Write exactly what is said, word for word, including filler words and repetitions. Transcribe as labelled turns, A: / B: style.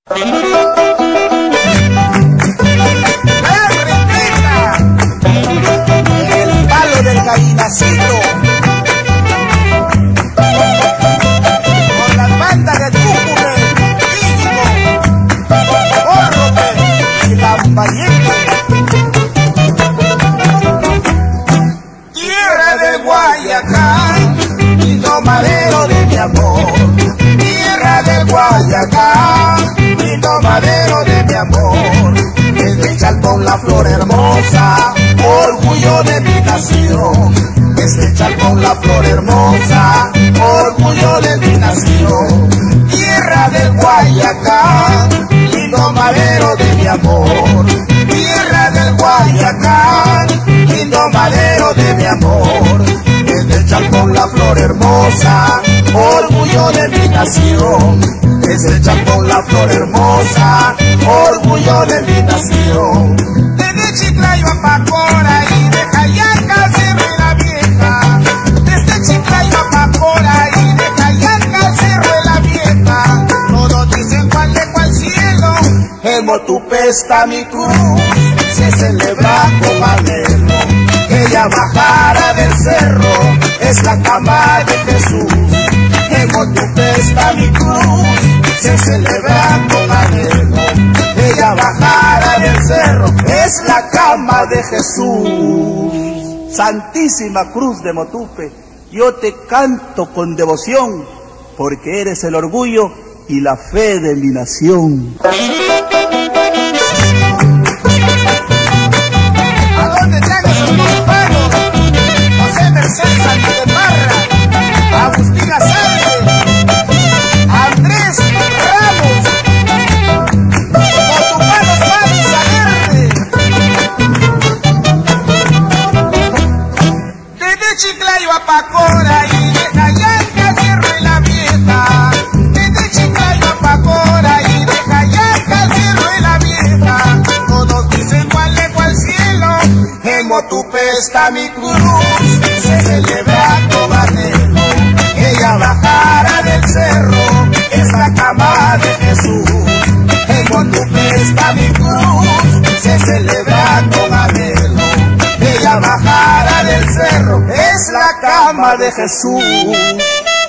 A: El palo del gallinacito, con las bandas de Túcumán, Íñigo, Córrope y Lambayeque. Tierra del Guayacán, lindo madero de mi amor. Tierra del Guayacán, lindo madero de mi amor. Desde Chalcón la flor hermosa, orgullo de mi nación. Desde Chalcón la flor hermosa, orgullo de mi nación. Tierra del Guayacán, lindo madero de mi amor. Tierra del Guayacán, lindo madero de mi amor. Desde Chalcón la flor hermosa, orgullo de mi nación. Desde Chalcón la flor hermosa, orgullo de mi nación. Desde Chiclayo a Pacora y de Cayaca al Cerro de la Vieja. Desde Chiclayo a Pacora y de Cayaca al Cerro de la Vieja. Todos dicen cuál de cuál cielo. En Motupe está mi cruz, se celebra con anhelo. Ella bajara del cerro, es la cama de Jesús. En Motupe está mi cruz, se celebra con anhelo. Ella bajara del cerro, es la cama de Jesús. Santísima Cruz de Motupe, yo te canto con devoción, porque eres el orgullo y la fe de mi nación. ¿A dónde están esos montanos? José Mercedes Sánchez de Parra, Agustín Azalde, Andrés Ramos, Motupanos Panza Verde. Desde Chiclayo a Pacora y de Cayaca al Cerro de la Vieja. Desde Chiclayo a Pacora y de Cayaca al Cerro de la Vieja. Todos dicen cuál de cuál cielo. En Motupe está mi cruz, se celebra con anhelo. Ella bajara del cerro, es la cama de Jesús. En Motupe está mi cruz, se celebra con anhelo. Ella bajara del cerro, es la cama de Jesús.